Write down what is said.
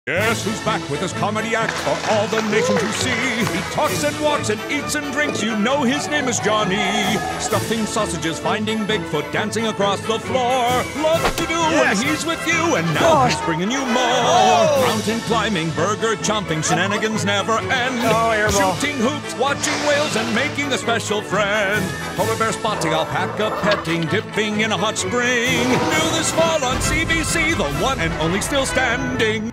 Guess who's back with his comedy act for all the nation to see? He talks and walks and eats and drinks, you know his name is Johnny. Stuffing sausages, finding Bigfoot, dancing across the floor. Lots to do when he's with you, and now he's bringing you more. Mountain climbing, burger chomping, shenanigans never end. Shooting hoops, watching whales, and making a special friend. Polar bear spotting, alpaca petting, dipping in a hot spring. New this fall on CBC, the one and only still standing.